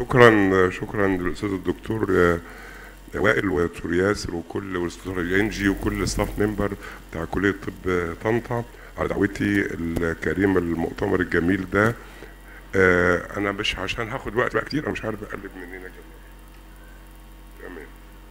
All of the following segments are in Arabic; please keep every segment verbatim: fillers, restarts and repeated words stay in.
شكرا شكرا للاستاذ الدكتور وائل ودكتور ياسر وكل والاستاذ انجي وكل ستاف ممبر بتاع كليه طب طنطا على دعوتي الكريمه للمؤتمر الجميل ده. آه انا مش عشان هاخد وقت بقى كتير، انا مش عارف اقلب منين يا جماعه. تمام.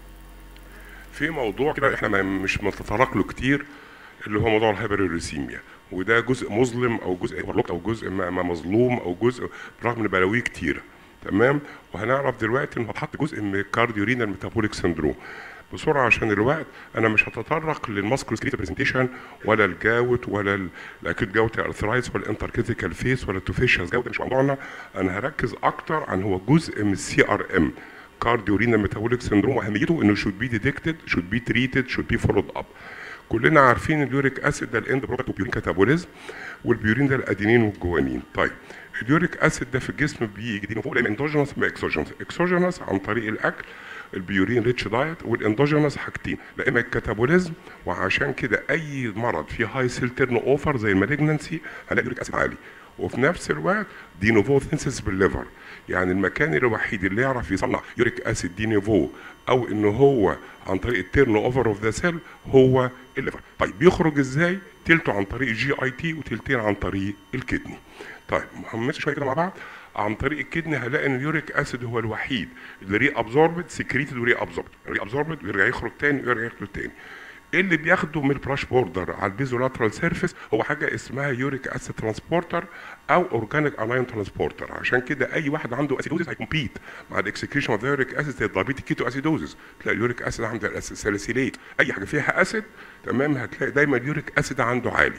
في موضوع كده احنا مش متطرق له كتير، اللي هو موضوع الهايبريوريسيميا، وده جزء مظلم او جزء او جزء ما مظلوم او جزء برغم ان بلاويه كتيره. تمام. وهنعرف دلوقتي انه هتحط جزء من الكارديورينال ميتابوليك سندروم. بسرعه عشان الوقت، انا مش هتطرق للماسكولو سكليتال برزنتيشن ولا الجاوت ولا الاكيوت جاوت ارثرايتس ولا الانتركيتيكال فيس ولا التوفيشياس جاوت، مش موضوعنا. انا هركز اكتر عن هو جزء من السي ار ام، كارديورينال ميتابوليك سندروم، واهميته انه should be detected should be treated should be followed up. كلنا عارفين اليوريك اسيد ده الاند برودكت اوف بيورين كاتابوليزم، والبيورين ده الادينين والجوانين. طيب اليوريك اسيد ده في الجسم بيجي من فوق، لا اندوجينوس ما اكسوجينوس. اكسوجينوس عن طريق الاكل، البيورين ريتش دايت، والاندوجينوس حاجتين، لا اما الكاتابوليزم، وعشان كده اي مرض فيه هاي سيل تيرن اوفر زي المالجنسي هنلاقي اليوريك اسيد عالي. وفي نفس الوقت دي نوفو ثينسيس بالليفر، يعني المكان الوحيد اللي يعرف يصنع يوريك اسيد دي نوفو او ان هو عن طريق التيرن اوفر اوف ذا سيل هو الليفر. طيب بيخرج ازاي؟ تلته عن طريق الجي اي تي وتلتين عن طريق الكدني. طيب هنمشي شويه كده مع بعض. عن طريق الكدني هلاقي ان اليوريك اسيد هو الوحيد اللي ري ابزوربد سكريتد وري ابزوربد، ري ابزوربد ويرجع يخرج تاني ويرجع يخرج تاني. ايه اللي بياخده من البراش بوردر على البيزولاترال سيرفيس؟ هو حاجه اسمها يوريك اسيد ترانسبورتر او اورجانيك انايون ترانسبورتر. عشان كده اي واحد عنده اسيدوزيس هيكمبيت مع الاكسكريشن اوف يوريك اسيد زي الدايابيتيك كيتو اسيدوزيس. تلاقي اليوريك اسيد عنده الساليسيليت، اي حاجه فيها اسيد تمام هتلاقي دايما اليوريك اسيد عنده عالي.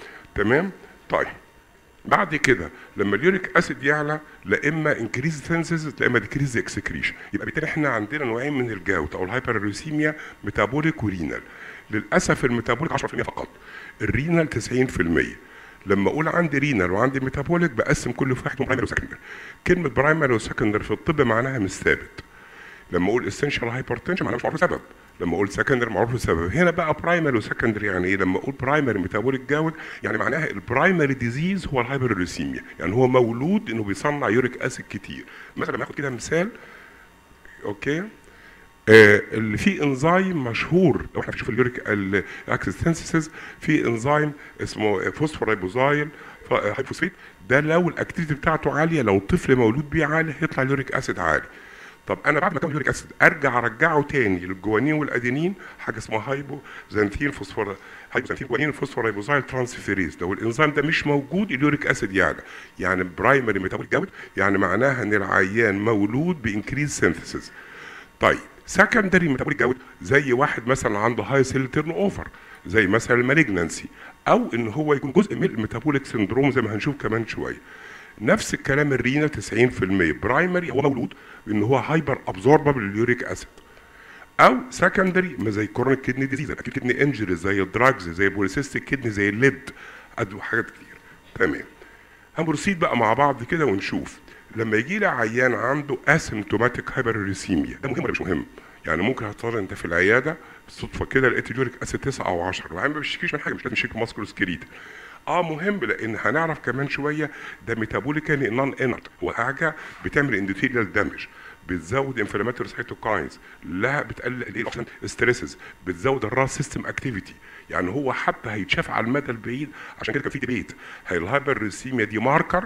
تمام. طيب بعد كده لما اليوريك اسيد يعلى، لا اما انكريز سينسز لا اما ديكريز اكسكريشن. يبقى بالتالي احنا عندنا نوعين من الجاوت او الهايبريوريسيميا، ميتابوليك ورينال. للاسف الميتابوليك عشرة في المية فقط، الرينال تسعين في المية. لما اقول عندي رينال وعندي ميتابوليك بقسم كل واحد برايمري وسكندري. كلمه برايمري وسكندري في الطب معناها مش ثابت. لما اقول اسينشال هايبرتنشن معناها مش معروف سبب، لما اقول سكندري معروف السبب. هنا بقى برايمري وسكندري يعني ايه؟ لما اقول برايمري ميتابوليك جاوت يعني معناها البرايمري ديزيز هو الهايبريوريسيميا، يعني هو مولود انه بيصنع يوريك اسيد كتير. مثلا ناخد كده مثال. اوكي. آه اللي فيه انزيم مشهور لو احنا بنشوف اليوريك الاكسيد سينثيسيس، في انزيم اسمه فوسفورايبوزايل هايبوسفيت، ده لو الاكتيفيتي بتاعته عاليه، لو الطفل مولود بيه عالي هيطلع اليوريك اسيد عالي. طب انا بعد ما اكون اليوريك اسيد ارجع ارجعه تاني للجوانين والادينين، حاجه اسمها هايبوزانثين فوسفور هايبوزانثين جوانين فوسفورايبوزايل ترانسفيريز. لو الانزيم ده مش موجود اليوريك اسيد يعلى، يعني برايمري ميتابوليك جاوت يعني معناها ان العيان مولود بانكريز سينثيسيس. طيب سكندري ميتابوليك جاوت زي واحد مثلا عنده هاي سيل تيرن اوفر زي مثلا المالجنسي، او ان هو يكون جزء من الميتابوليك سندروم زي ما هنشوف كمان شويه. نفس الكلام الرينا تسعين في المية برايمري هو مولود ان هو هايبر ابزوربابل لليوريك اسيد، او سكندري ما زي كورونيك كدني ديزيز، اكيد كدني انجري زي الدراجز زي بوليسيستيك كدني زي الليد، ادوا حاجات كتير. تمام. هنبروسيد بقى مع بعض كده ونشوف لما يجي لي عيان عنده اسيمتوماتيك هايبريوريسيميا، ده مهم ولا مش مهم؟ يعني ممكن هتضطر انت في العياده بالصدفه كده لقيت اليوريك اسيد تسعة او عشرة، العيان ما بيشتكيش من حاجه، مش لازم يشتكي ماسكولو سكليتال. اه مهم، لان هنعرف كمان شويه ده ميتابوليكالي نون انرت، هو حاجه بتعمل اندوثيليال دامج، بتزود انفلاماتوري سايتوكاينز، لا بتقلل الايه ستريسز، بتزود الراس سيستم اكتيفيتي. يعني هو حتى هيتشاف على المدى البعيد. عشان كده كان في ديبيت، هي الهايبريوريسيميا دي ماركر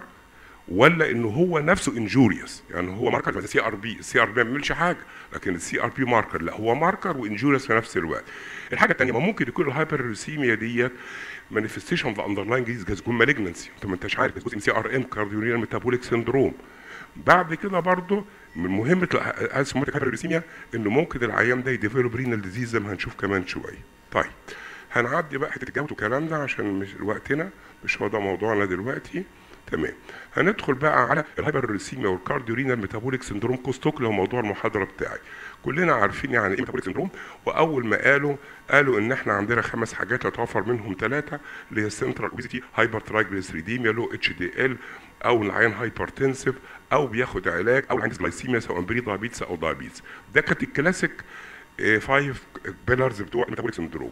ولا انه هو نفسه انجوريوس؟ يعني هو ماركر زي سي ار بي، السي ار بي ما بيعملش حاجه، لكن السي ار بي ماركر لا هو ماركر وانجوريوس في نفس الوقت. الحاجه الثانيه، ما ممكن يكون الهايبريوريسيميا ديت مانيفستيشن اوف اندرلاين ديزيز، جاز يكون مالجنسي، انت ما انتش عارف، جزء من سي ار ام كارديورينال ميتابوليك سندروم. بعد كده برضه من مهمه الاسيمتوماتيك هايبريوريسيميا انه ممكن العيان ده يديفلوب رينال ديزيز زي ما هنشوف كمان شويه. طيب هنعدي بقى حته الجوت والكلام ده عشان مش وقتنا، مش هو ده موضوعنا دلوقتي. تمام. هندخل بقى على الهايبريوريسيميا والكارديورينال ميتابوليك سندروم كوستوك اللي هو موضوع المحاضره بتاعي. كلنا عارفين يعني ايه ميتابوليك سندروم، واول ما قالوا قالوا ان احنا عندنا خمس حاجات يتوفر منهم ثلاثه، اللي هي السنترال اوبيزيتي، هايبر ترايجليسيريديميا، لو اتش دي ال، او العيان هايبرتنسيف او بياخد علاج، او عنده جلايسيميا سواء بري دايابيتس او دايابيتس. ده كانت الكلاسيك فايف بيلرز بتوع الميتابوليك سندروم.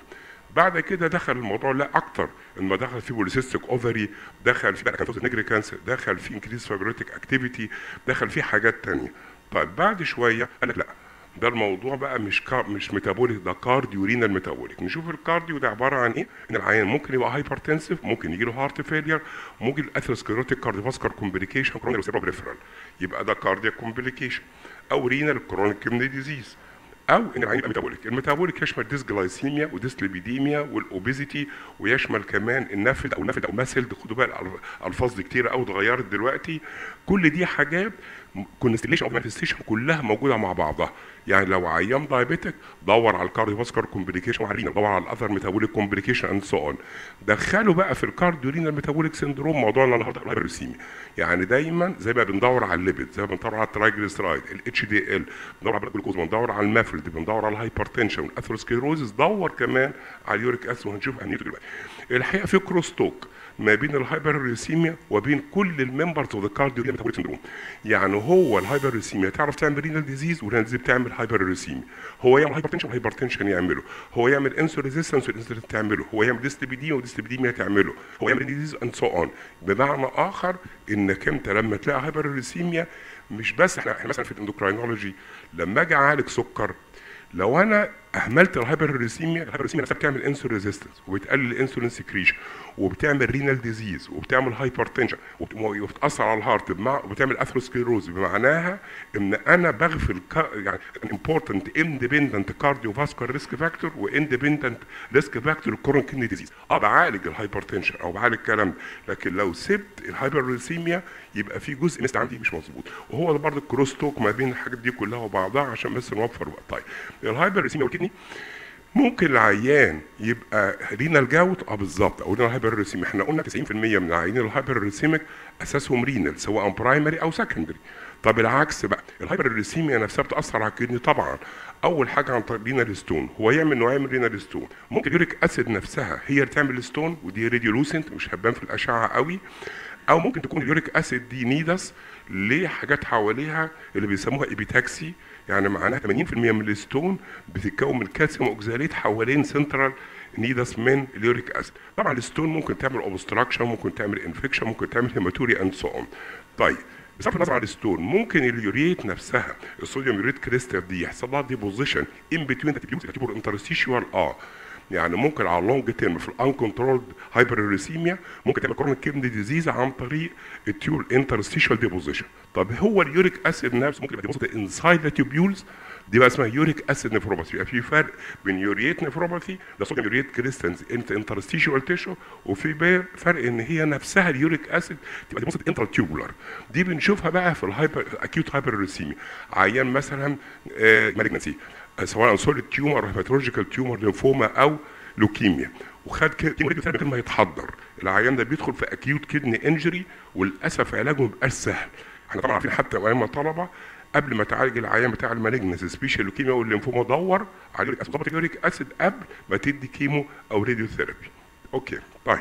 بعد كده دخل الموضوع لا اكتر، انما دخل في بوليسيستيك اوفري، دخل في كانسوز نيجري كانسر، دخل في انكريز فايبروتيك اكتيفيتي، دخل في حاجات تانية. طيب بعد شويه قال لك لا، ده الموضوع بقى مش كار مش ميتابوليك، ده كارديو رينال ميتابوليك. نشوف الكارديو ده عباره عن ايه. ان العيان ممكن يبقى هايبرتنسيف، ممكن يجي له هارت فيلير، ممكن الاثيروسكليروتيك كارديوفاسكولار كومبليكيشن كرونيك سيربريفرال، يبقى ده كاردياك كومبليكيشن، او رينال كرونيك كيدني ديزيز، او ان العين يبقى ميتابوليك. الميتابوليك يشمل ديسجلايسيميا وديسليبيديميا والاوبيزيتي، ويشمل كمان النفد او نفد او مسلد. خدوا بالك الفاظ دي كتير قوي اتغيرت دلوقتي. كل دي حاجات كونستيليشن او مانيفستيشن كلها موجوده مع بعضها. يعني لو عيان دايابيتك دور على الكارديوفاسكولار كومبليكيشن وعلى الرينال، دور على الاذر ميتابوليك كومبليكيشن اند سو اون. دخلوا بقى في الكارديو رينال ميتابوليك سندروم موضوعنا النهارده الهايبرسيميا. يعني دايما زي ما بندور على الليبيد، زي ما بندور على الترايجليسرايد، الاتش دي ال، بندور على الجلوكوز، بندور على المافلد، بندور على الهايبرتنشن والاثيروسكليروزس، دور كمان على اليوريك اسيد وهنشوف اهميته دلوقتي. الحقيقه في كروس توك ما بين الهايبرسيميا وبين كل الممبرز اوف ذا كارديو رينال ميتابوليك سندروم. يعني هو الهايبرسيميا تعرف تعمل رينال ديزيز، والرينال ديزيز بتعمل هايبرسيميا. هو يعمل هايبرتنشن والهايبرتنشن يعمله، هو يعمل انسولين ريزيستنس والانسولين تعمله، هو يعمل ديسليبيديميا وديسليبيديميا تعمله، هو يعمل ديزيز اند سو اون. بمعنى اخر انك انت لما تلاقي هايبرسيميا مش بس احنا احنا مثلا في الاندوكراينولوجي لما اجي اعالج سكر، لو انا اهملت الهايبرسيميا، الهايبرسيميا نفسها بتعمل انسولين ريزيستنس وبتقلل الانسولين سكريشن وبتعمل رينال ديزيز وبتعمل هايبرتنشن وبتاثر على الهارت وبتعمل اثيروسكليروز. بمعناها ان انا بغفل يعني امبورتنت اندبندنت كارديوفاسكولار ريسك فاكتور واندبندنت ريسك فاكتور كورونيك كيدني ديزيز. اه بعالج الهايبرتنشن او بعالج الكلام ده، لكن لو سبت الهايبرسيميا يبقى في جزء مثل عندي مش مظبوط. وهو ده برضه الكروس توك ما بين الحاجات دي كلها وبعضها عشان بس نوفر وقت. طيب الهايبرسيميا والكدني ممكن العيان يبقى رينال جاوت، اه بالظبط، او رينال هايبرسيميا. احنا قلنا تسعين في المية من العيانين الهايبرسيميك اساسهم رينال سواء برايمري او سكندري. طب العكس بقى، الهايبرسيميا نفسها بتاثر على الكدني طبعا. اول حاجه عن طريق رينال ستون، هو يعمل نوعين من رينال ستون. ممكن اليوريك اسيد نفسها هي اللي تعمل ستون ودي راديولوسنت مش هتبان في الاشعه قوي، او ممكن تكون اليوريك اسيد دي نيدس ليه حاجات حواليها اللي بيسموها ايبيتاكسي، يعني معناها ثمانين في المية من الستون بتتكون من كالسيوم اوكزاليت حوالين سنترال نيدس من اليوريك اسيد. طبعا الستون ممكن تعمل اوبستراكشن، ممكن تعمل انفكشن، ممكن تعمل هيماتوري اند سو اون. طيب بصرف النظر عن الستون، ممكن اليوريت نفسها الصوديوم يوريت كريستال دي يحصل لها ديبوزيشن ان بتوين ذا تيبيوز تعتبر انترستيشوال. اه يعني ممكن على اللونج تيرم في الانكونترولد هايبروريسيميا ممكن تعمل كورونيك كيدني ديزيز عن طريق التيول انترستيشوال ديبوزيشن. طب هو اليوريك اسيد نفسه ممكن يبقى ديبوزيت انسايد ذا تيوبيولز، دي بقى اسمها يوريك اسيد نفروباثي. يبقى في فرق بين يوريت نفروباثي ده صوديوم يوريت كريستالز انترستيشوال تيشو، وفي فرق ان هي نفسها اليوريك اسيد تبقى ديبوزيت انترا تيوبولار. دي بنشوفها بقى في الهايبر اكيوت هايبروريسيميا. عيان مثلا آه مالجنسي سواء سوليد تيومر هيماتولوجيكال تيومر لينفوما او لوكيميا، وخد كيموريديو ثيرابي ما يتحضر، العيان ده بيدخل في اكيوت كيدني انجري وللاسف علاجه ما بيبقاش سهل. احنا طبعا عارفين حتى ايام طلبه قبل ما تعالج العيان بتاع المالجنس سبيشال لوكيميا واللينفوما دور على اليوريك اسيد، ضبط اليوريك اسيد قبل ما تدي كيمو او راديو ثيرابي. اوكي طيب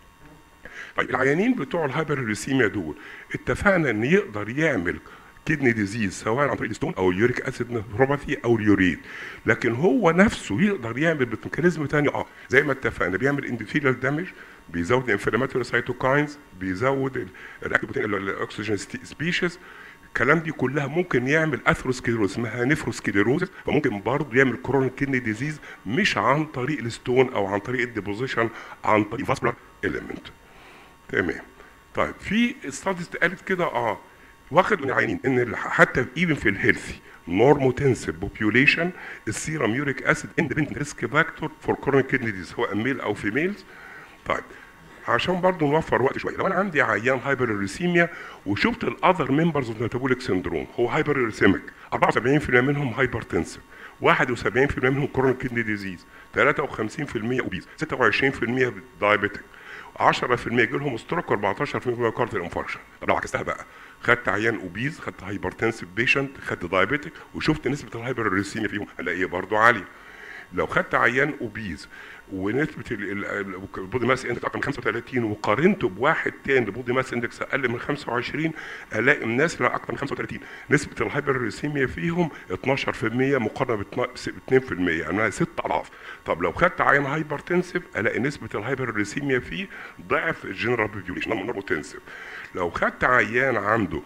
طيب العيانين بتوع الهايبروريسيميا دول اتفقنا ان يقدر يعمل كيدني ديزيز سواء عن طريق الستون او اليوريك اسيد نفروباثي او اليوريد، لكن هو نفسه يقدر يعمل بميكانيزم ثاني اه زي ما اتفقنا، بيعمل اندوثيليال دامج، بيزود الانفلاماتوري سايتوكاينز، بيزود الاكسجين سبيشيز. الكلام دي كلها ممكن يعمل اثيروسكليروز اسمها نفروسكليروز، فممكن برضه يعمل كرونيك كيدني ديزيز مش عن طريق الستون او عن طريق الديبوزيشن، عن طريق فاسكولار اليمنت. تمام. طيب في ستاديز قالت كده اه واخد من العيانين ان حتى ايفن في الهيلثي نورموتنسيف بوبيوليشن السيرم يوريك اسيد اندبندنت ريسك فاكتور فور كرونيك كيدني ديزيز سواء ميل او فيميلز. طيب عشان برضه نوفر وقت شويه، لو انا عندي عيان هايبروريسيميا وشفت الاذر ممبرز اوف ميتابوليك سندروم، هو هايبروريسيميك أربعة وسبعين في المية منهم هايبرتنسيف، واحد وسبعين في المية منهم كرونيك كيدني ديزيز، ثلاثة وخمسين في المية اوبيز، ستة وعشرين في المية دايابيتك، عشرة في المية يجي لهم ستروك، وأربعتاشر في المية كارديال انفاركشن. طب لو عكستها بقى، خدت عيان اوبيز، خدت هايبرتنسيف بيشنت، خدت دايابيتك، وشفت نسبه الهايبروريسيميا فيهم الاقيها برضه عاليه. لو خدت عيان اوبيز ونسبه البودي ماس اندكس اكتر من خمسة وثلاثين وقارنته بواحد تاني بودي ماس اندكس اقل من خمسة وعشرين، الاقي الناس اللي اكتر من خمسة وثلاثين نسبه الهايبرليسيميا فيهم اتناشر في المية مقارنه ب اتنين في المية، يعني ست اضعاف. طب لو خدت عيان هايبرتنسيف الاقي نسبه الهايبرليسيميا فيه ضعف الجنرال بوبيوليشن نورموتنسيف. لو خدت عيان عنده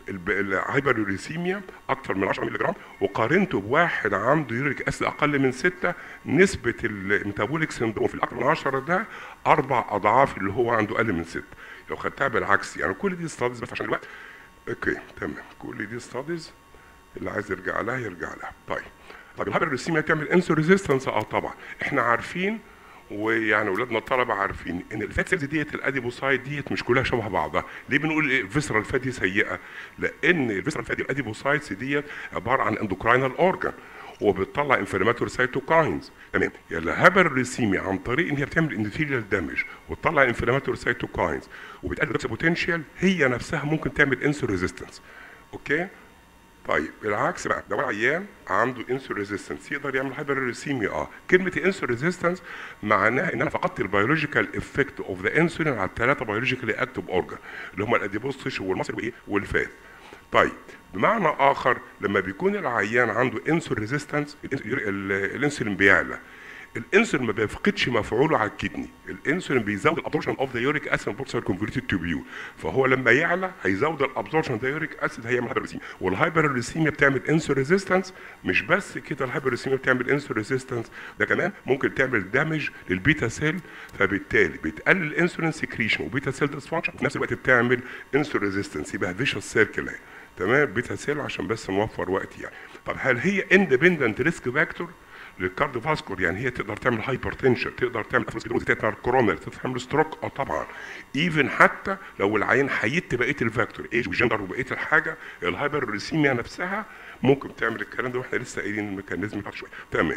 الهايبرليسيميا اكتر من عشرة مللي جرام وقارنته بواحد عنده يوريك اسيد اقل من ستة، نسبه الميتابوليك سندروم في الاكثر من عشرة ده اربع اضعاف اللي هو عنده اقل من ستة. لو خدتها بالعكس، يعني كل دي ستاديز بس عشان الوقت. اوكي تمام، كل دي ستاديز اللي عايز يرجع لها يرجع لها. طيب طب الهايبرليسيميا تعمل انسولين ريزيستنس؟ اه طبعا، احنا عارفين ويعني اولادنا الطلبه عارفين ان الفات سيلز ديت الاديبوسايت ديت مش كلها شبه بعضها. ليه بنقول الفيسرال فات دي سيئه؟ لان الفيسرال فات دي الاديبوسايتس ديت عباره عن اندوكراينال اورجان وبتطلع انفلاماتوري سايتوكاينز. تمام، يعني الهايبرليسيميا عن طريق ان هي بتعمل اندوثيليال دامج وتطلع انفلاماتوري سايتوكاينز وبتقلل بوتنشال، هي نفسها ممكن تعمل انسولين ريزيستنس. اوكي؟ طيب العكس بقى، لو عيان عنده انسولين ريزيستنس يقدر يعمل هايبرليسيميا. اه كلمه انسولين ريزيستنس معناها ان انا فقدت البيولوجيكال افكت اوف ذا انسولين على الثلاثه بيولوجيكالي اكتف اورجان اللي هم الاديبوز تيشو والمصل وايه والفات. طيب بمعنى اخر لما بيكون العيان عنده انسولين ريزيستنس الانسولين بيعلى. الانسولين ما بيفقدش مفعوله على الكدني، الانسولين بيزود الابزوربشن اوف ذا يوريك اسيد بورسال كونفرتد تيوبيول، فهو لما يعلى هيزود الابزوربشن ذا يوريك اسيد هيعمل هايبرليسيميا. والهايبرليسيميا بتعمل انسولين ريزيستنس. مش بس كده، الهايبرليسيميا بتعمل انسولين ريزيستنس ده كمان ممكن تعمل دامج للبيتا سيل، فبالتالي بتقلل الانسولين سكريشن وبيتا سيل ديسفانكشن وفي نفس الوقت بتعمل انسولين ريزيستنس، يبقى فيشوس سيركل. تمام، بيتا سيل عشان بس نوفر وقت يعني. طب هل هي اندبندنت ريسك فاكتور للكارديوفاسكولار؟ يعني هي تقدر تعمل هايبرتنشن، تقدر تعمل اثيروسكليروز، تقدر تعمل كورونر، تقدر تعمل ستروك؟ اه طبعا. ايفن حتى لو العيان حيدت بقيه الفاكتور ايج وجندر وبقيه الحاجه، الهايبرليسيميا نفسها ممكن تعمل الكلام ده واحنا لسه قايلين الميكانيزم بتاعته شويه. تمام.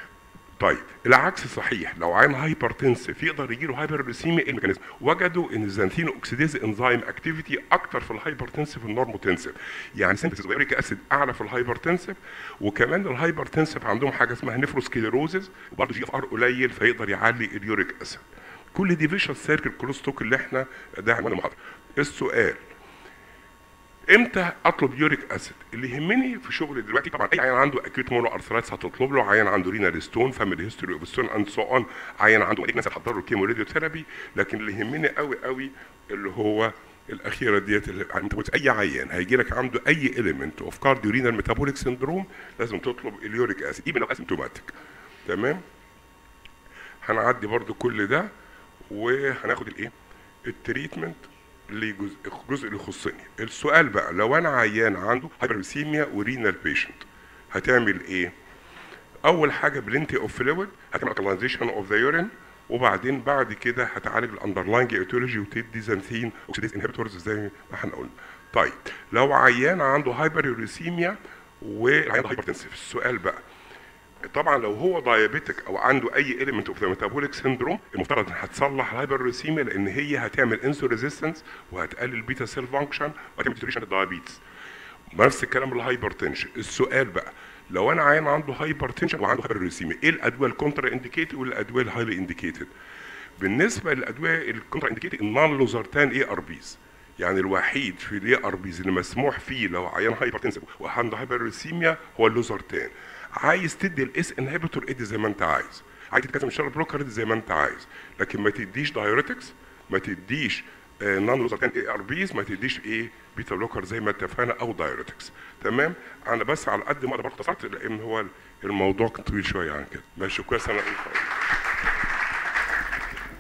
طيب العكس صحيح، لو عين هايبرتنسيف يقدر يجي له هايبرليسيميا. ايه الميكانيزم؟ وجدوا ان الزانثين اوكسيديز انزيم اكتيفيتي اكتر في الهايبرتنسيف النورموتنسيف، يعني سينثيسيس يوريك اسيد اعلى في الهايبرتنسيف، وكمان الهايبرتنسيف عندهم حاجه اسمها نيفروسكليروزز وبرضه جي اف ار قليل فيقدر يعلي اليوريك اسيد. كل دي فيشوس سيركل كروستوك اللي احنا ده عنوان المحاضره. السؤال امتى اطلب يوريك اسيد؟ اللي يهمني في شغلي دلوقتي طبعا اي عيان عنده اكيوت مونو ارثرايتس هتطلب له، عيان عنده رينال ستون، فاميلي هيستوري اوف ستون اند سو اون، عيان عنده ناس هتحضر له كيمو راديو ثيرابي. لكن اللي يهمني قوي قوي اللي هو الاخيره ديت، اللي انت قلت اي عيان هيجي لك عنده اي اليمنت اوف كارديو رينال ميتابوليك سندروم لازم تطلب اليوريك اسيد ايفن لو اسيمتوماتيك. تمام؟ هنعدي برضو كل ده وهناخد الايه؟ التريتمنت اللي جزء الجزء اللي يخصني. السؤال بقى، لو انا عيان عنده هايبرليسيميا ورينال بيشنت هتعمل ايه؟ اول حاجه بلنتي اوف فلويد، هتعمل الكاليزيشن اوف ذا يورين، وبعدين بعد كده هتعالج الاندرلاينج ايتيولوجي وتدي زانثين اوكسيديز انهبيتورز زي ما احنا قلنا. طيب لو عيان عنده هايبرليسيميا والعيان هايبرتنسيف، السؤال بقى طبعا لو هو دايابيتك او عنده اي اليمنت اوف ذا ميتابوليك سيندروم المفترض ان هتصلح الهايبرليسيميا لان هي هتعمل انسولين ريزيستنس وهتقلل بيتا سيل فانكشن وهتعمل ديتوريشن الدايابيتس. نفس الكلام الهايبرتنشن. السؤال بقى لو انا عيان عنده هايبرتنشن وعنده هايبرليسيميا، ايه الادويه الكونترا انديكيتد والادويه الهايلي انديكيتد؟ بالنسبه للادويه الكونترا انديكيتد النون لوزرتان اي ار بيز، يعني الوحيد في الاي ار بيز اللي مسموح فيه لو عيان هايبرتنسيف وعنده هايبرليسيميا هو اللوزرتان. عايز تدي الاس انهبيتور ادي زي ما انت عايز، عايز تتكلم الشر بلوكر ادي زي ما انت عايز، لكن ما تديش دايوريتكس، ما تديش آه نون لوزرتان اي ار بيز، ما تديش ايه بيتا بلوكر زي ما اتفقنا او دايوريتكس. تمام؟ انا بس على قد ما اقدر اختصرت لان هو الموضوع كان طويل شويه عن كده. ماشي كويس. انا